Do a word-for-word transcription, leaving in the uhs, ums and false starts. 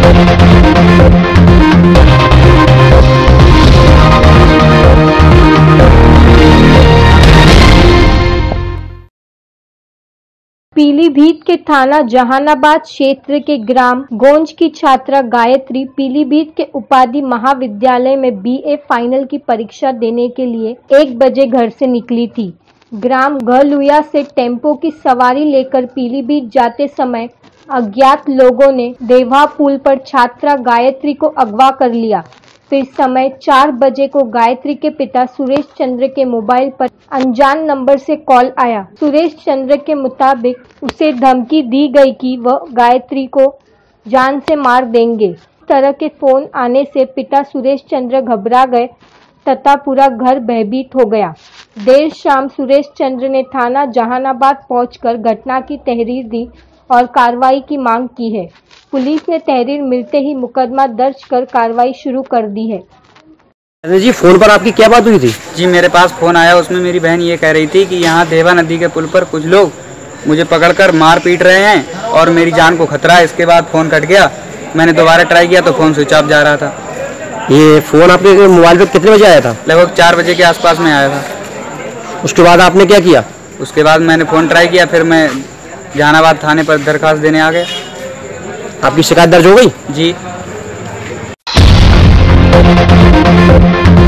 पीलीभीत के थाना जहानाबाद क्षेत्र के ग्राम गोंज की छात्रा गायत्री पीलीभीत के उपाधि महाविद्यालय में बीए फाइनल की परीक्षा देने के लिए एक बजे घर से निकली थी। ग्राम गहलुया से टेम्पो की सवारी लेकर पीलीभीत जाते समय अज्ञात लोगों ने देवा पुल पर छात्रा गायत्री को अगवा कर लिया। फिर समय चार बजे को गायत्री के पिता सुरेश चंद्र के मोबाइल पर अनजान नंबर से कॉल आया। सुरेश चंद्र के मुताबिक उसे धमकी दी गई कि वह गायत्री को जान से मार देंगे। इस तरह के फोन आने से पिता सुरेश चंद्र घबरा गए तथा पूरा घर भयभीत हो गया। देर शाम सुरेश चंद्र ने थाना जहानाबाद पहुंचकर घटना की तहरीर दी और कार्रवाई की मांग की है। पुलिस ने तहरीर मिलते ही मुकदमा दर्ज कर कार्रवाई शुरू कर दी है। अरे जी, फोन पर आपकी क्या बात हुई थी? जी, मेरे पास फोन आया, उसमें मेरी बहन ये कह रही थी कि यहाँ देवा नदी के पुल पर कुछ लोग मुझे पकड़कर मार पीट रहे हैं और मेरी जान को खतरा है। इसके बाद फोन कट गया। मैंने दोबारा ट्राई किया तो फोन स्विच ऑफ जा रहा था। ये फोन आपके मोबाइल पर कितने बजे आया था? लगभग चार बजे के आसपास में आया था। उसके बाद आपने क्या किया? उसके बाद मैंने फोन ट्राई किया, फिर मैं जहानाबाद थाने पर दरखास्त देने आ गया। आपकी शिकायत दर्ज हो गई? जी।